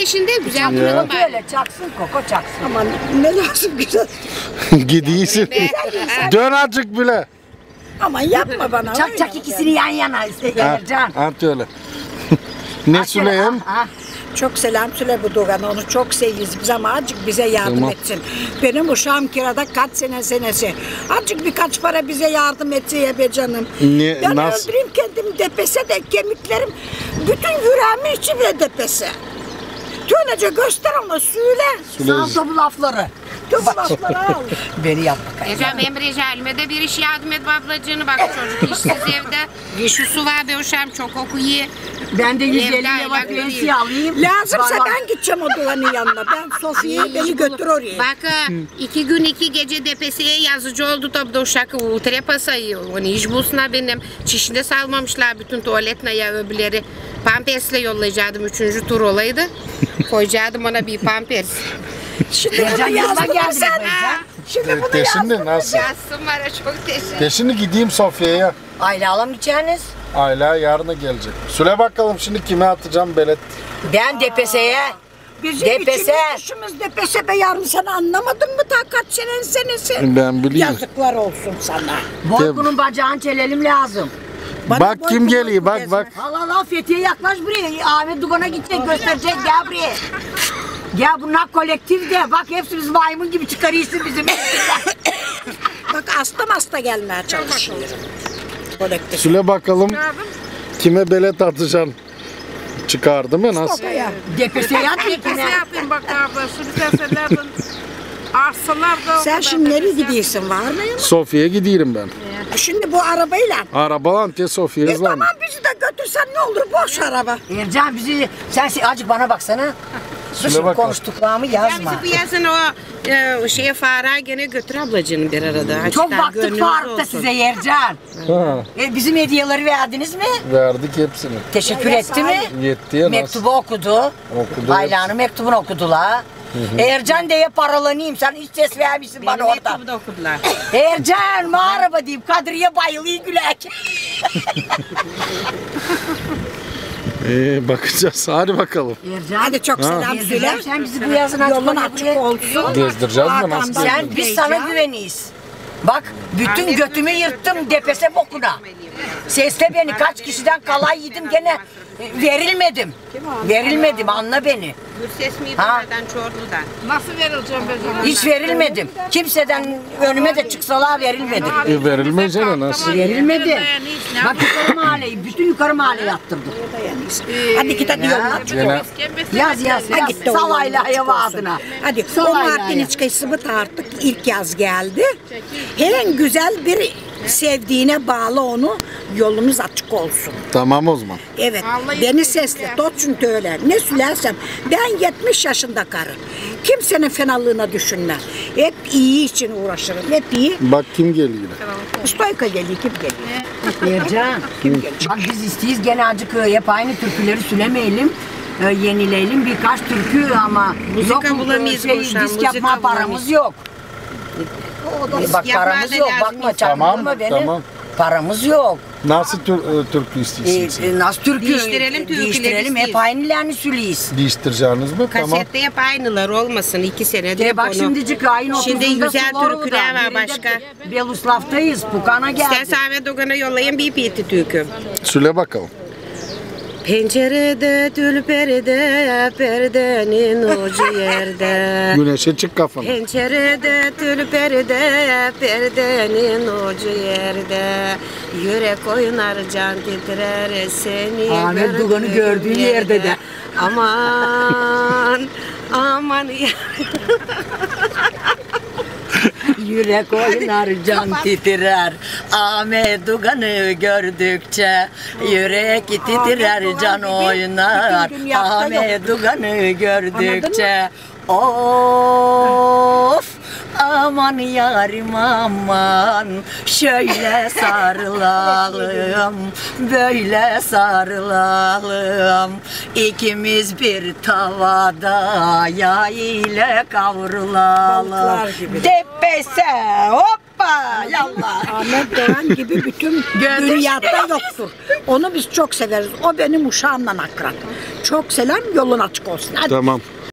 peşinde güzel Ya. duralım bari. Öyle çaksın Koko çaksın. Aman ne lazım güzel. Gidiyorsun. Dön azıcık bile. Aman yapma bana. Çak çak ikisini yan yana Ercan. At öyle. Ne Süleyman? Çok selam söyle bu Doğan'a, onu çok seviyoruz biz ama azıcık bize yardım Tamam. etsin. Benim uşağım kirada kaç senesi. Azıcık birkaç para bize yardım etse ya be canım. Ne, Ben nasıl? öldüreyim kendimi depese de kemiklerim bütün yüreğimin içi bile depese. Tönece göster ona söyle. Sağ bu lafları. Tüm lafları al. Beni yap bakayım. Ecem Emre Celme de bir iş yardım et ablacığını bak çocuk işsiz evde. Şu su var be uşağım çok okuyor. Ben de 150 Evler, lira evler pensiye alayım. Lazımsa Bak, ben gideceğim o Doğan'ın yanına. Ben Sofya'yı beni götür oraya. Bak 2 gün 2 gece DPS'ye yazıcı oldu tabi de uşak utre sayıyor. Onu hiç bulsunlar benim. Çişinde salmamışlar bütün tuvaletine ya öbürleri. Pampers'le yollayacaktım 3. tur olaydı. Koyacaktım ona bir pampers. Şimdi Ercan bunu yanıma yazdın geldi sen. Ercan. Şimdi bunu Desin de yazdın. nasıl? Yazsın var ya çok teşekkür. De şimdi gideyim Sofya'ya. Aile alamayacağınız. Ayla yarına gelecek. Söyle bakalım şimdi kime atacağım belet. Ben DPS'ye. Bizim Depese. içimiz dışımız depese be yarın sen anlamadın mı ta kaç senenin senesi? Ben biliyorum. Yazıklar olsun sana. Boykunun bacağını çelelim lazım. Bana Bak boy kim kulak geliyor bak gezme. bak. Allah Allah Fethiye yaklaş buraya. Ahmet Dugan'a gidecek gösterecek gel buraya. Ya bunlar kolektif de bak hepsimiz maymun gibi çıkarıyorsun bizim. Bak hasta gelmeye çalışıyorum. Kolektif. Söyle bakalım kime belet atacaksın. Çıkardı mı nasıl? Babaya. DPS'ye atmayın Ne yapayım bak abla, şu deselerden arsalar da... Sen şimdi nereye gidiyorsun var mı? Sofya'ya gidiyorum ben. Şimdi bu arabayla. Arabalan te Sofya'ya zam. Tamam bizi de götürsen ne olur boş araba. Ercan bizi sen azıcık bana baksana. Dur şimdi bakalım. konuştuklarımı yazma. Bizi bu yazın o şeye Farah'a gene götür ablacığını bir arada. Çok Açıktan baktık gönlünüz Faruk'ta olsun. size Ercan. Ha, Bizim hediyeleri verdiniz mi? verdik hepsini. Teşekkür etti mi? Yetti ya nasıl? Mektubu okudu. Okudu. Ayla'nın mektubunu okudular. Ercan diye paralanayım. Sen hiç ses vermişsin bana Benim orada. mektubu da okudular. Ercan mağaraba deyip Kadriye bayılıyor gülek. Bakacağız. Hadi bakalım. Ercan. Hadi çok selam söyle. Sen bizi bu yazın açık Yolun açık olsun. Gezdireceğiz mi nasıl? Sen biz sana güveniyiz. Bak bütün götümü yırttım depese bokuna. Sesle beni kaç kişiden kalay yedim gene verilmedim. Verilmedim anla beni. Gürses mi Ha. bunlardan Çorlu'dan? Nasıl verileceğim ben sana? Hiç verilmedim. Kimseden önüme de çıksalar verilmedim. Verilmeyeceğine nasıl? Verilmedi. Bak yukarı mahalleyi, bütün yukarı mahalleyi yaptırdım. Hadi git hadi yolun açık Gene olsun. Yaz. Hadi Salayla hava adına. Hadi o Salayla Martin ya. içkisi artık ilk yaz geldi. En güzel bir sevdiğine bağlı onu yolunuz açık olsun. tamam o zaman. Evet beni sesle tut çünkü öyle. Ne söylersem ben 70 yaşında karı. Kimsenin fenalığına düşünmem. Hep iyi için uğraşırım. Hep iyi. Bak kim geliyor. Stoyka geliyor kim geliyor? Ercan. Bak biz isteyiz gene acık hep aynı türküleri söylemeyelim. Yenileyelim birkaç türkü ama Müzika bulamayız şey, boşan, disk müzika yapma paramız bulamayız. yok. Bak yapma paramız da yok lazım bakma insan. çarptırma beni. Tamam. Paramız yok. Nasıl türkü istiyorsun sen? Nasıl türkü? Değiştirelim türküleri Değiştirelim hep isteyiz. aynılarını söyleyiz. Değiştireceğiniz mi? Tamam. Kasette hep aynılar olmasın 2 senedir. hep Bak onu. şimdicik ayın 30'unda Şimdi güzel Sularlı'da, türküler var birinde başka. Beluslav'tayız. Pukana geldi. İstersen Ahmet Dogan'a yollayın bir piti türkü. Söyle bakalım. Pencerede tülperde perdenin ucu yerde. Güneşe çık kafanı. Pencerede tülperde perdenin ucu yerde. Yürek oynar can titrer seni Ahmet Dugan'ı gördüğün yerde de. Aman aman ya. Yürek oynar can titrer Ahmet Dugan'ı gördükçe Yürek titrer can oynar Ahmet Dugan'ı gördükçe Of aman yarim aman Şöyle sarılalım Böyle sarılalım İkimiz bir tavada Yağ ile kavrulalım Balıklar gibi. Depese hoppa Yallah yallah. Ahmet Doğan gibi bütün dünyada yoktur. Onu biz çok severiz. O benim uşağımla akran. Çok selam, yolun açık olsun. Hadi. Tamam.